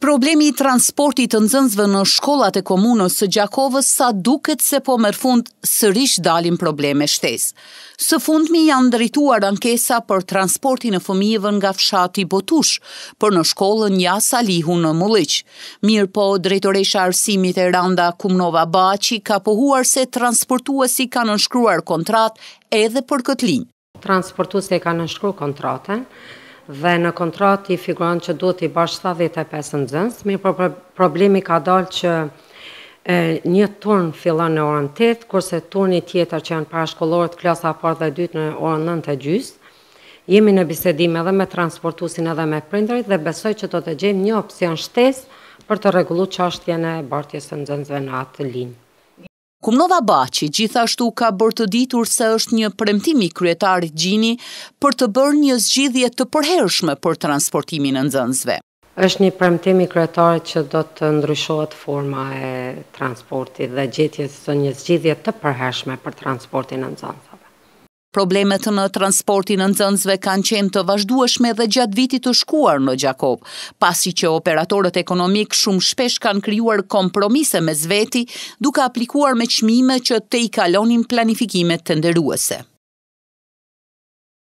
Problemi I transportit të nxënësve në shkollat e komunës së Gjakovës sa duket se po merr fund sërish dalin probleme shtesë. Së fundmi janë drejtuar ankesa për transportin e fëmijëve nga fshati Botush, për në shkollën Jasa Lihu në Mulliq. Mirë po, drejtoresha arsimit e Randa Kumnova Baçi ka pohuar se transportuesi kanë nënshkruar kontratë edhe për këtë linjë. Transportuesi ka nënshkruar kontratën dhe në kontratë I figuron që duhet I bash 75 nxënës, mirë problemi ka dalë që një turn fillon në orën 8, kurse turni tjetër që janë parashkollorët klasa e parë dhe e dytë në orën 9:30. Jemi në bisedim edhe me transportuesin edhe me prindërit dhe besoj që do të gjejmë një opsion shtesë për të rregulluar çështjen e bartjes së nxënësve në atë linjë. Kumnova Baçi gjithashtu ka bërë të ditur se është një premtim I kryetarit Gjini për të bërë një zgjidhje të përhershme për transportimin e nxënësve. Është një premtim I kryetarit që do të ndryshohet forma e transportit dhe gjetjes së një zgjidhje të përhershme për transportin e nxënësve. Problemet në transportin e nxënësve kanë qenë të vazhdueshme edhe gjatë vitit të shkuar në Gjakov, pasi që operatorët ekonomik shumë shpesh kanë krijuar kompromise mes veti, duke aplikuar me çmime që te I kalonin planifikimet tenderuese.